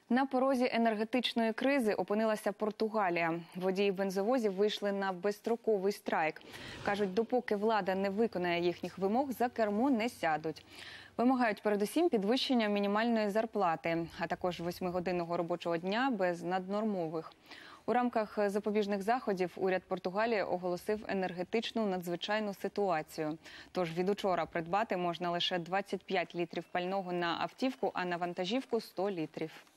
На порозі енергетичної кризи опинилася Португалія. Водії бензовозів вийшли на безстроковий страйк. Кажуть, допоки влада не виконає їхніх вимог, за кермо не сядуть. Вимагають передусім підвищення мінімальної зарплати, а також 8-годинного робочого дня без наднормових. У рамках запобіжних заходів уряд Португалії оголосив енергетичну надзвичайну ситуацію. Тож від учора придбати можна лише 25 літрів пального на автівку, а на вантажівку – 100 літрів.